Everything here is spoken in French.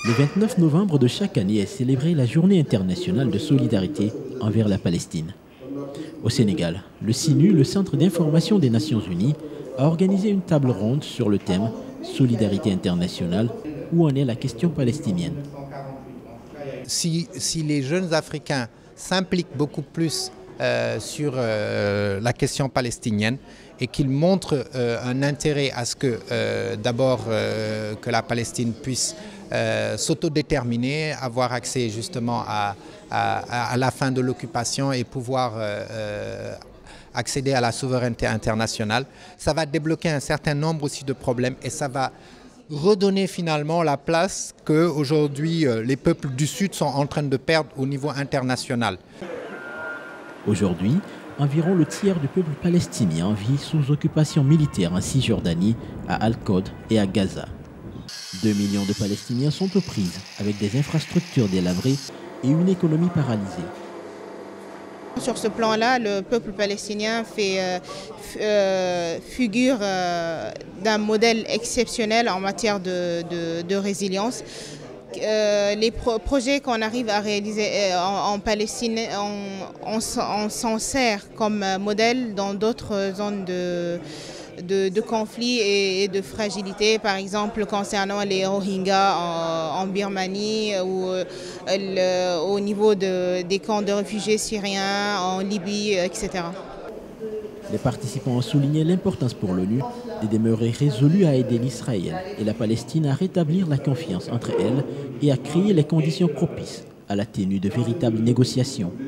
Le 29 novembre de chaque année est célébrée la Journée internationale de solidarité envers la Palestine. Au Sénégal, le CINU, le Centre d'information des Nations Unies, a organisé une table ronde sur le thème « Solidarité internationale » où en est la question palestinienne. Si les jeunes Africains s'impliquent beaucoup plus sur la question palestinienne et qu'ils montrent un intérêt à ce que d'abord que la Palestine puisse s'autodéterminer, avoir accès justement à la fin de l'occupation et pouvoir accéder à la souveraineté internationale, ça va débloquer un certain nombre aussi de problèmes et ça va redonner finalement la place qu'aujourd'hui les peuples du Sud sont en train de perdre au niveau international. Aujourd'hui, environ le tiers du peuple palestinien vit sous occupation militaire en Cisjordanie, à Al-Qod et à Gaza. 2 millions de Palestiniens sont aux prises avec des infrastructures délabrées et une économie paralysée. Sur ce plan-là, le peuple palestinien fait figure d'un modèle exceptionnel en matière de résilience. Les projets qu'on arrive à réaliser en Palestine, on s'en sert comme modèle dans d'autres zones de conflits et de fragilité, par exemple concernant les Rohingyas en Birmanie ou au niveau des camps de réfugiés syriens en Libye, etc. Les participants ont souligné l'importance pour l'ONU de demeurer résolue à aider l'Israël et la Palestine à rétablir la confiance entre elles et à créer les conditions propices à la tenue de véritables négociations.